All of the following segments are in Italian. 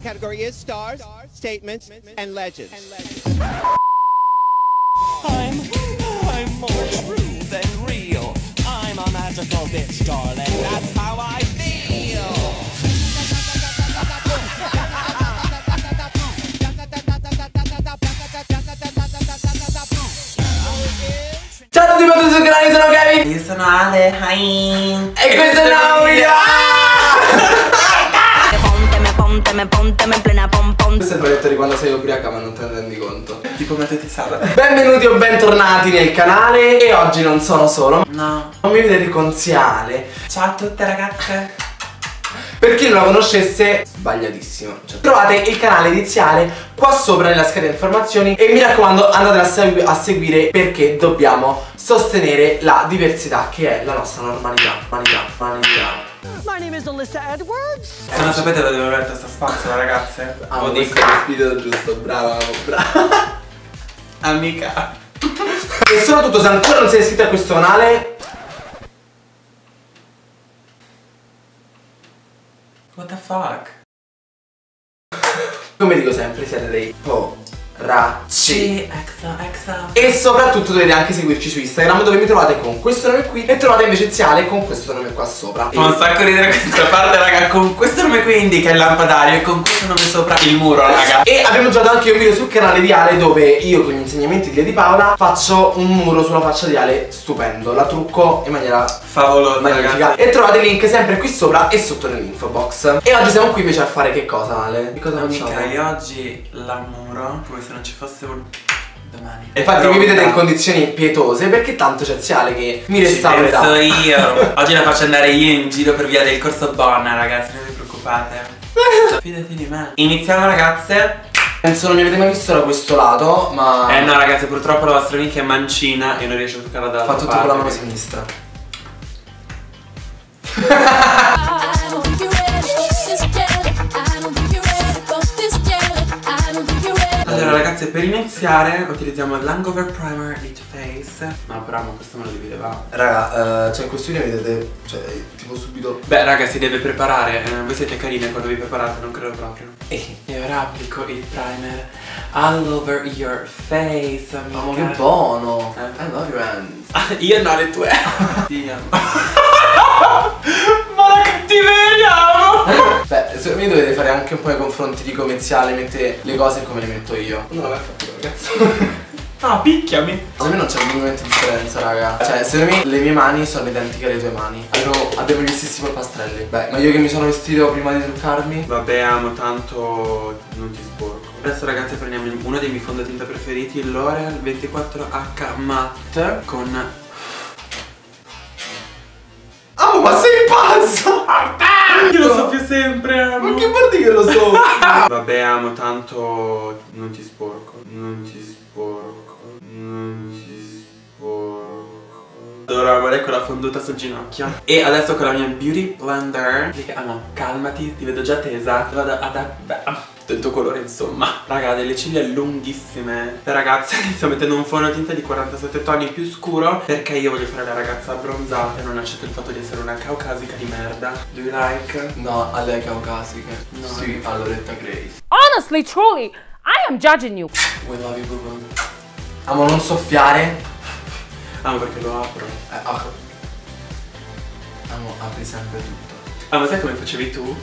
Category is stars, statements, and legends. I'm more true than real. I'm a magical bitch, darling. That's how I feel. Ciao a tutti, benvenuti sul canale, sono Kevin. Io sono Ale, hi. E questo è un nuovo video. Questo è il progetto di quando sei ubriaca ma non te ne rendi conto. Tipo mettete sabato. Benvenuti o bentornati nel canale. E oggi non sono solo. No, non mi vedete con Ziale. Ciao a tutte ragazze. Per chi non la conoscesse, sbagliatissimo. Trovate il canale di Ziale qua sopra nella scheda informazioni. E mi raccomando, andatela a seguire perché dobbiamo sostenere la diversità che è la nostra normalità. My name is Alyssa Edwards. Se non sapete dove devo mettere sta spazzola, ragazze. Lo dico lo spirito giusto, brava. Amica. E soprattutto, se ancora non siete iscritti a questo canale, what the fuck? Come dico sempre, siete dei poracci. E soprattutto dovete anche seguirci su Instagram, dove mi trovate con questo nome qui e trovate invece Ziale con questo nome qua sopra. Fa un sacco ridere questa parte, raga. Con questo nome qui indica il lampadario e con questo nome sopra il muro, raga. E abbiamo giocato anche un video sul canale di Ale dove io, con gli insegnamenti di Lady Paola, faccio un muro sulla faccia di Ale stupendo. La trucco in maniera favolosa, magnifica. E trovate il link sempre qui sopra e sotto nell'info box. E oggi siamo qui invece a fare che cosa, Ale? Di cosa facciamo? Amica, io oggi la muro come se non ci fosse un domani. E infatti mi vedete in condizioni pietose perché tanto c'è Ziale che mi restaurerà. Penso io. Oggi la faccio andare io in giro per via del corso Bonna, ragazzi, non vi preoccupate. Fidati di me. Iniziamo, ragazze. Penso non mi avete mai visto da questo lato, ma... No, ragazzi, purtroppo la vostra amica è mancina e non riesce a toccarla dall'altra parte. Fa tutto con la mano sinistra. Allora, ragazzi, per iniziare utilizziamo l'Hangover Primer Lit Face. No, però questo me lo devi levare. Raga, cioè in questo video vedete, cioè, tipo subito... Beh, raga, si deve preparare. Voi siete carine quando vi preparate, non credo proprio. E ora applico il primer all over your face, amica. Ma che buono! I love your hands. Io no, le tue. Dio. Ma la cattiveria! Beh, secondo me dovete fare anche un po' i confronti di come Ziale mette le cose e come le metto io. Non l'avete fatto, ragazzi. No, picchiami. Secondo me non c'è minimamente differenza, raga. Cioè, secondo me le mie mani sono identiche alle tue mani. Abbiamo gli stessi polpastrelli. Beh, ma io che mi sono vestito prima di truccarmi. Vabbè, amo tanto, non ti sporco. Adesso, ragazzi, prendiamo uno dei miei fondotinta preferiti, il L'Oreal 24H Matte con... Oh, ma sei pazzo! Io lo so più sempre, amo. Ma che vuol dire lo so? Vabbè, amo tanto, non ti sporco. Allora, guarda quella fonduta sul ginocchio. E adesso con la mia Beauty Blender. Amo, calmati, ti vedo già tesa. Vado del tuo colore, insomma. Raga, ha delle ciglia lunghissime. Le ragazze, sto mettendo un fondotinta di 47 toni più scuro perché io voglio fare la ragazza abbronzata e non accetto il fatto di essere una caucasica di merda. Do you like? No, a lei caucasiche. No. Sì, a Loretta Grace. Honestly, truly, I am judging you. We love you, boo. Amo non soffiare. Amo perché lo apro. Amo, apri sempre tutto. Amo, sai come facevi tu?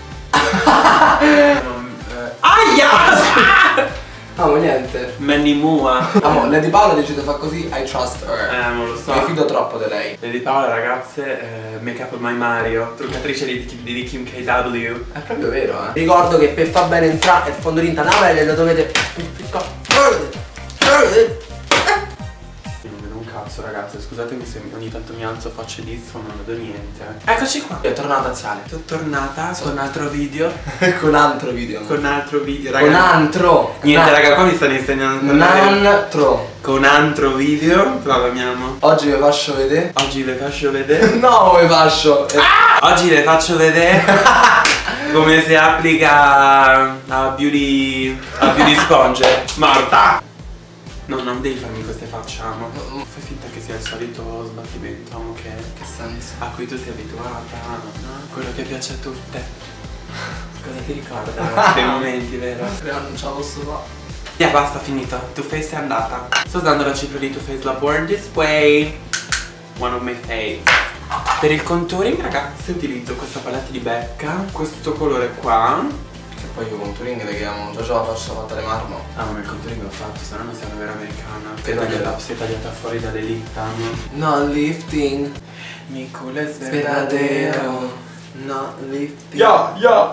Aia! Amo, niente. Manny Mua. Amo, Lady Paola decide fa così, I trust her. Non lo so. Mi fido troppo di lei. Lady Paola, ragazze, make up my Mario, truccatrice di Kim KW. È proprio vero, eh. Ricordo che per far bene entrare il fondotinta nella pelle lo dovete... Non vedo un cazzo, ragazze, scusatemi se ogni tanto mi alzo, faccio disco, non vedo niente. Eccoci qua. È tornata Ziale. Sono tornata con un altro video. Con altro video. Con un altro video, raga. Con altro. Niente, raga, qua mi stanno insegnando a parlare. Con un altro video. Proviamo. Oggi vi faccio vedere. Oggi vi faccio vedere. No, vi faccio. Oggi vi faccio vedere come si applica a beauty sponge. Marta! No, non devi farmi queste facce, amo. Fai finta che sia il solito sbattimento, amo, che senso? a cui tu sei abituata, no? Quello che piace a tutte. Cosa ti ricorda? Quei momenti, vero? Non ce la posso fare. Yeah, basta, finito. Too Faced è andata. Sto usando la cipria di Too Faced, la Born This Way. One of my faves. Per il contouring, ragazzi, utilizzo questa palette di Becca. Questo colore qua. Che poi io contouring le chiamo già la faccia fatta le marmo. Ah, ma il contouring l'ho fatto, se no non sei una vera americana. Però Sei tagliata fuori dalle liptam. No lifting. Mi culo è Verdadero. No lifting. Ya.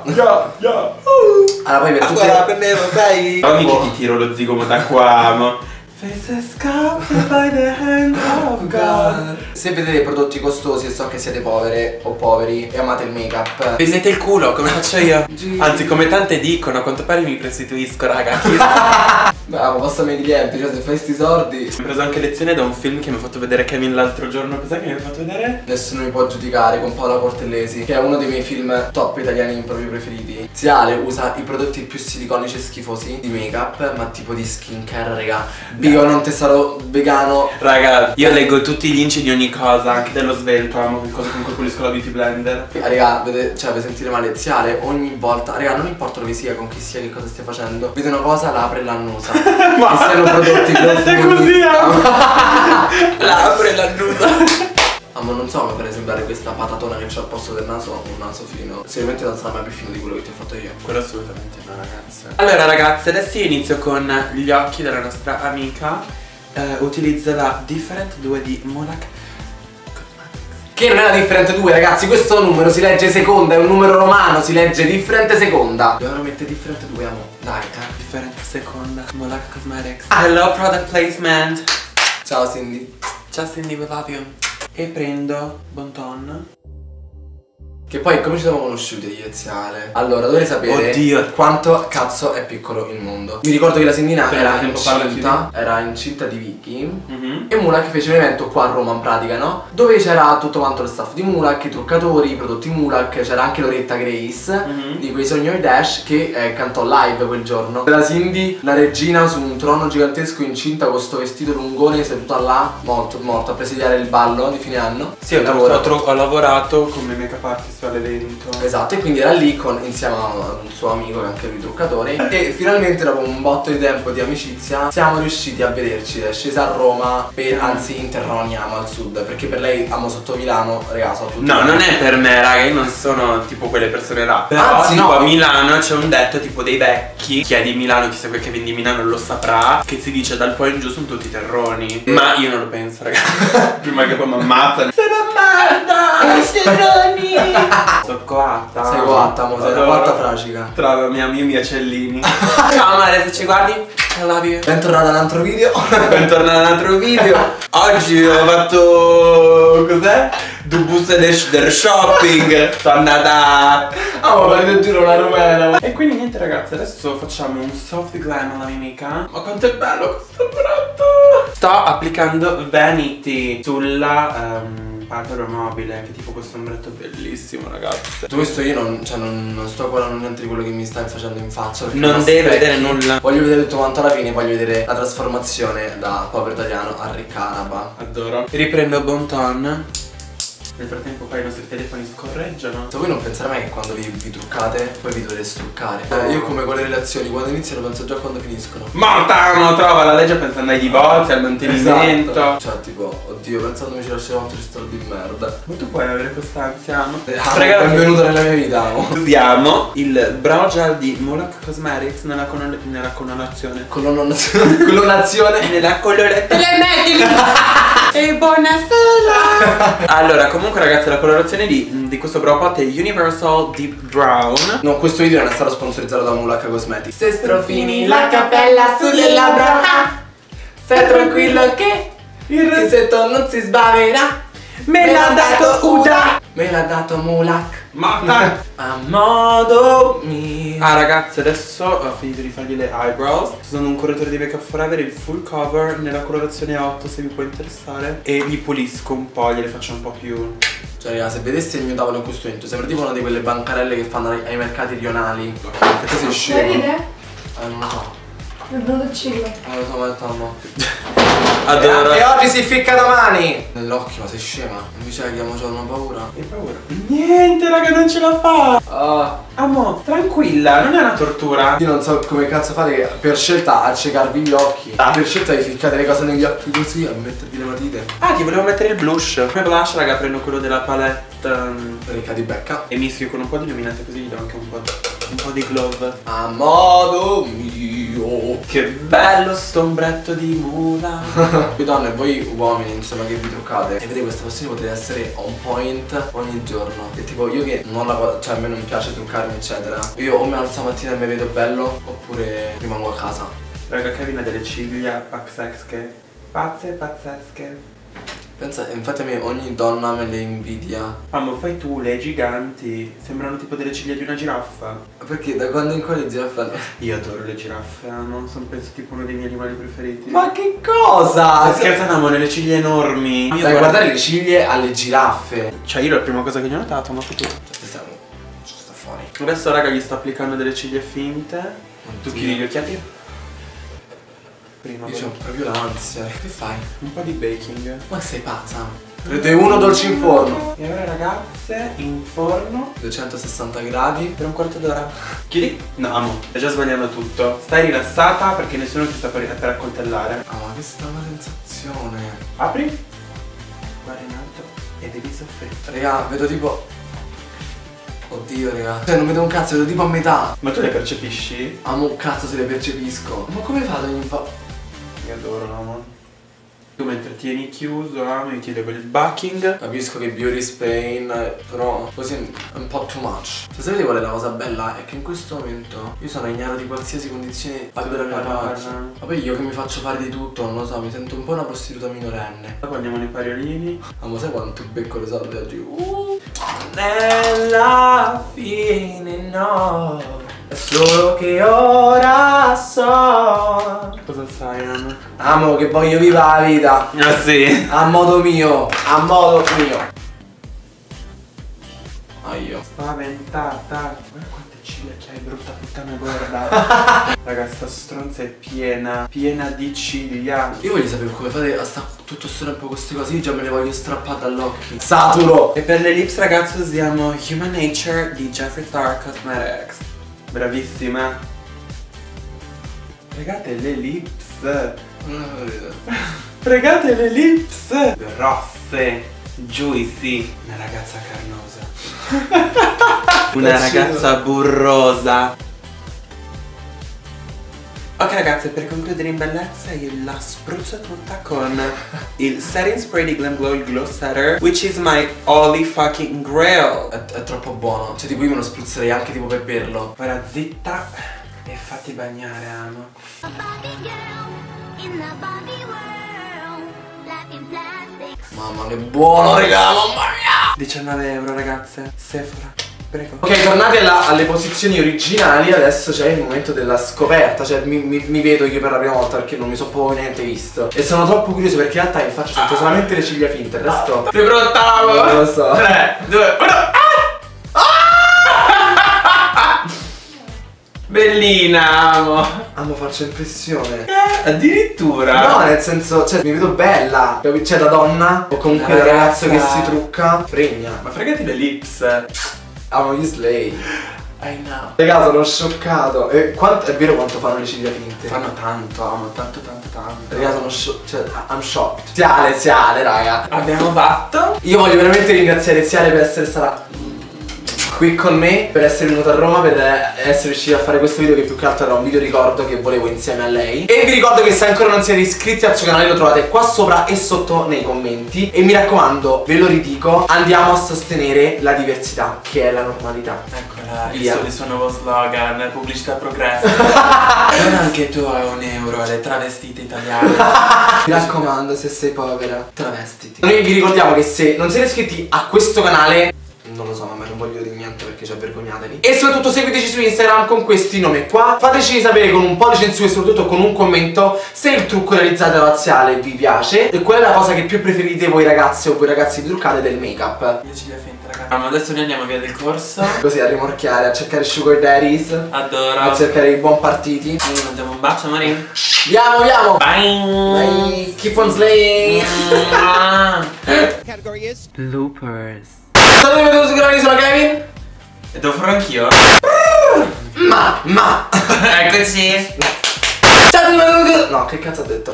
Allora poi per tutte Guarda, prendevo, sai? Ma mica ti tiro lo zigomo da qua, ma... Faces sculpted by the hand of God. Se vedete prodotti costosi e so che siete povere o poveri e amate il make up, Vendete il culo, come faccio io? Anzi, come tante dicono, a quanto pare mi prostituisco, raga. bravo, passami i clienti, cioè se fai sti sordi. Ho preso anche lezione da un film che mi ha fatto vedere Kevin l'altro giorno. Cos'è che mi ha fatto vedere? Nessuno mi può giudicare, con Paola Cortellesi, che è uno dei miei film top italiani proprio preferiti. Ziale usa i prodotti più siliconici e schifosi di make up, ma tipo di skincare, raga. Io non te sarò vegano. Raga, io leggo tutti gli inci di ogni cosa, anche dello svelto, amo che cosa con cui pulisco la beauty blender. Raga, cioè per sentire male, Ziale ogni volta, raga, non importa dove sia, con chi sia, che cosa stia facendo, vede una cosa, la apre e l'annusa. Ma siano prodotti è così, l'apre e l'annusa. Ma non so come fare sembrare questa patatona che c'ho al posto del naso un naso fino. Sicuramente non sarà mai più fino di quello che ti ho fatto io. Quello assolutamente no, ragazze. Allora ragazze, adesso io inizio con gli occhi della nostra amica. Utilizzo la Different 2 di Molac Cosmetics. Che non è la Different 2, ragazzi, questo numero si legge seconda, è un numero romano, si legge Different seconda. Dobbiamo mettere Different 2, amo. Dai, Different seconda, Molac Cosmetics. Hello product placement. Ciao Cindy. Ciao Cindy, we love you. E prendo Bon Ton. Che poi come ci siamo conosciuti io e Ziale? Allora, dovrei sapere quanto cazzo è piccolo il mondo. Mi ricordo che la Sindina era incinta di Vicky e Mulac fece un evento qua a Roma in pratica, no? Dove c'era tutto quanto lo staff di Mulac, i truccatori, i prodotti Mulac, c'era anche Loretta Grace di Quei Sogni di Dash che cantò live quel giorno. La Cindy, la regina su un trono gigantesco incinta con sto vestito lungone seduta là, morto a presidiare il ballo di fine anno. Sì, ho lavorato come make-up artist all'evento. Esatto, e quindi era lì insieme a un suo amico che è anche lui truccatore. E finalmente dopo un botto di tempo di amicizia siamo riusciti a vederci. È scesa a Roma anzi interroniamo al sud, perché per lei amo sotto Milano, raga, so tutti. No, non è per me, raga, io non sono tipo quelle persone là. Però anzi, tipo no, a Milano c'è un detto tipo dei vecchi. Chi è di Milano, chi segue Kevin di Milano lo saprà, che si dice dal po' in giù sono tutti terroni. Ma io non lo penso, raga. Prima che poi mi ammazzano. Se non terroni. Sono coatta. Sei coatta, mo, sei una coatta fracica. Tra mia Cellini. Ciao amore, se ci guardi, I love you. Bentornata in un altro video. Bentornata in un altro video. Oggi ho fatto... cos'è? Du buste del shopping. Sono andata... Oh, ma ti giuro una rumena. E quindi niente ragazzi, adesso facciamo un soft glam alla mia amica. Ma quanto è bello questo prodotto. Sto applicando Vanity sulla... albero mobile, che tipo questo ombretto bellissimo, ragazzi. Questo io non sto guardando niente di quello che mi stai facendo in faccia. Non devi vedere nulla. Voglio vedere tutto quanto alla fine, voglio vedere la trasformazione da povero italiano a ricca araba. Adoro. Riprendo Bon Ton. Nel frattempo poi i nostri telefoni scorreggiano. Voi non pensate mai che quando vi truccate poi vi dovete struccare? Io come con le relazioni, quando iniziano penso già quando finiscono. Mortano, trova la legge pensando ai divorzi, al mantenimento. Esatto. Cioè tipo, oddio, pensandomi ci lascerò un tristoro di merda. Ma tu puoi avere questa anziano. Benvenuto nella mia vita, amo. Usiamo il brow gel di Molac Cosmetics nella colorazione. Colorazione. Nella colorazione. E buonasera. Allora, comunque ragazzi, la colorazione di questo brow pot è Universal Deep Brown. No, questo video non è stato sponsorizzato da Molac Cosmetics. Se strofini la cappella sulle labbra, stai tranquillo che il rossetto non si sbaverà. Me l'ha dato Uda, me l'ha dato Molac. Ma a modo mio. Ah ragazzi, adesso ho finito di fargli le eyebrows. Sono un correttore di Make Up Forever, il full cover nella colorazione 8 se vi può interessare. E gli pulisco un po', gliele faccio un po' più. Cioè raga, se vedeste il mio tavolo in questo momento sembra tipo una di quelle bancarelle che fanno ai mercati rionali. Perché sei scemo? Vuoi ridere? Non lo so. Il brotocillo. Lo so, ma Tom. Adoro. E oggi si ficca domani. Nell'occhio, ma sei scema? Non mi sai che amo c'ho una paura. Che paura? Niente, raga, non ce la fa. Amo, tranquilla, non è una tortura. Io non so come cazzo fate per scelta a ciecarvi gli occhi. Per scelta di ficcare le cose negli occhi così, a mettervi le matite. Ah, ti volevo mettere il blush. Come blush, raga, prendo quello della palette Ricca di becca. e mischio con un po' di illuminante così gli do anche un po' di glow. A modo mio. Che bello sto ombretto di mula. Voi donne e voi uomini, insomma, che vi truccate e vedete questa passione potete essere on point ogni giorno. E tipo io che non la, cioè a me non mi piace truccarmi eccetera, io o mi alzo la mattina e mi vedo bello oppure rimango a casa. Raga, Kevin ha delle ciglia pazzesche. Pazzesche. Pensa, infatti a me ogni donna me le invidia. Amo, fai tu le giganti. Sembrano tipo delle ciglia di una giraffa. Perché da quando in qua le giraffe fanno... Io adoro le giraffe, amo, sono penso tipo uno dei miei animali preferiti. Ma che cosa? Stai scherzando, amo, le ciglia enormi. Dai, guardare le ciglia alle giraffe. Cioè io la prima cosa che gli ho notato, ma tu. Sta fuori. Adesso raga gli sto applicando delle ciglia finte. Tu chiudi gli occhiati? Prima Io c'ho proprio l'ansia. Che fai? un po' di baking. Ma sei pazza? 3, 2, 1, dolci in forno. E ora ragazze, in forno 260 gradi. per un quarto d'ora. Chiudi? No, amo, stai già sbagliando tutto. Stai rilassata perché nessuno ti sta per accoltellare. Ah, ma che strana sensazione. Apri, guarda in alto e devi soffrire. Raga, vedo tipo... Oddio, raga. Cioè, non vedo un cazzo, vedo tipo a metà. Ma tu le percepisci? Amo un cazzo se le percepisco. Ma come fate ogni Mi adoro, amo. Tu mentre tieni chiuso, amo, io ti levo il backing. Capisco che Beauty Spain, però così è un po' too much. Se sapete qual è la cosa bella? È che in questo momento io sono ignaro di qualsiasi condizione della mia faccia. Ma poi io che mi faccio fare di tutto, non lo so, mi sento un po' una prostituta minorenne. Dopo andiamo nei pariolini. Ma sai quanto becco le soldi oggi? Nella fine no. È solo che ora so. Cosa sai, amo? Amo che voglio vivere la vita. Ah sì. A modo mio. A modo mio. Ah io. Spaventata. Guarda quante ciglia che hai, brutta puttana gorda. Raga, sta stronza è piena di ciglia. Io voglio sapere come fate a stare tutto sto tempo con queste cose. Io già me le voglio strappare dall'occhio. Saturo. E per le lips ragazzi usiamo Human Nature di Jeffree Star Cosmetics. Bravissima. Fregate le lips. Fregate le lips. Grosse. Juicy. Una ragazza carnosa. Una ragazza burrosa. Ok ragazze, per concludere in bellezza io la spruzzo tutta con il setting spray di Glam Glow, il Glow Setter, which is my holy fucking grail. È troppo buono. Cioè tipo io me lo spruzzerei anche tipo per berlo. Ora zitta e fatti bagnare, amo. Mamma che buono, raga, mamma mia. 19 euro ragazze, Sephora, prego. Ok, tornati alle posizioni originali. Adesso c'è il momento della scoperta. Cioè mi vedo io per la prima volta perché non mi so proprio niente visto. E sono troppo curioso perché in realtà in faccia sento solamente le ciglia finte. Il resto Sei pronta? non lo so. 3, 2, 1. Bellina, amo. Amo, faccio impressione. Addirittura. No, nel senso, cioè mi vedo bella. Cioè da donna o comunque da ragazzo che si trucca. Fregna. Ma fregati le lips. Amo gli slay. I know. Raga, sono scioccato. E è vero quanto fanno le ciglia finte? Fanno tanto, amo, tanto. Raga, sono cioè, I'm shocked. Ziale, raga. Abbiamo fatto. Io voglio veramente ringraziare Ziale per essere stata qui con me, per essere venuta a Roma, per essere riuscita a fare questo video che più che altro era un video ricordo che volevo insieme a lei. E vi ricordo che se ancora non siete iscritti al suo canale lo trovate qua sopra e sotto nei commenti. E mi raccomando, ve lo ridico, andiamo a sostenere la diversità, che è la normalità. Eccola, Via. il suo nuovo slogan, pubblicità progresso. Non anche tu hai €1 alle travestite italiane. Mi raccomando, se sei povera, travestiti. Noi vi ricordiamo che se non siete iscritti a questo canale, non lo so, ma non voglio dire niente perché ci vergognatevi. E soprattutto seguiteci su Instagram con questi nomi qua. Fateci sapere con un pollice in su e soprattutto con un commento se il trucco realizzato da Ziale vi piace e qual è la cosa che più preferite voi ragazze o voi ragazzi truccate del make up. Le ciglia finte raga. Ma adesso noi andiamo via del corso. Così a rimorchiare, a cercare sugar daddies. Adoro. A cercare i buon partiti. Mandiamo un bacio, Mari. Andiamo. Bye. Bye. Keep on slaying. Category is Bloopers. Salve, benvenuti su canale, sono Kevin. E devo farlo anch'io? Ma Eccoci. ciao a tutti, benvenuti. No, che cazzo ho detto?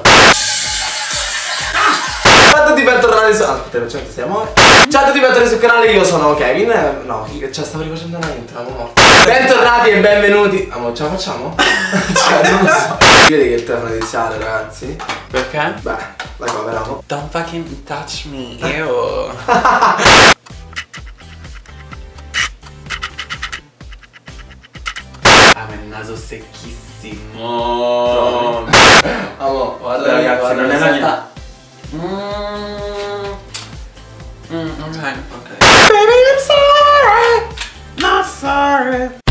Ciao a tutti, bentornati su... Aspetta, facciamo questi amori. Ciao a tutti, bentornati sul canale, io sono Kevin. No, cioè stavo rifacendo una intro, amo morto. Bentornati e benvenuti. Amo, ce la facciamo? Cioè, non lo so. Vedi che il telefono è iniziale, ragazzi. Perché? Beh, dai qua, vediamo. Don't fucking touch me. Ew. Ah, ma il naso secchissimo. Amo, guarda Ragazzi, guarda, non è la aspetta. mia. Ok. Baby, I'm sorry. Not sorry.